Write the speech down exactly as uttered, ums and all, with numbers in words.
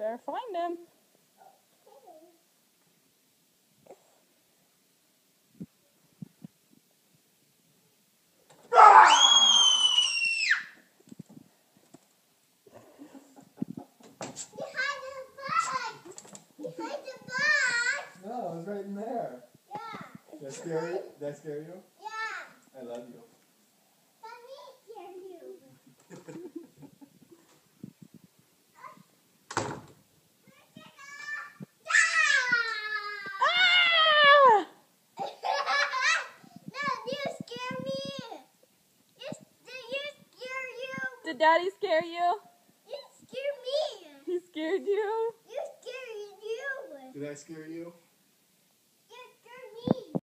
better find him. No, it was right in there. Yeah. Did that scare you? Did that scare you? Yeah. I love you. Let me scare you. Ah! No, you scare me. You, you scare you. Did Daddy scare you? You scare me. He scared you? You scare you. Did I scare you?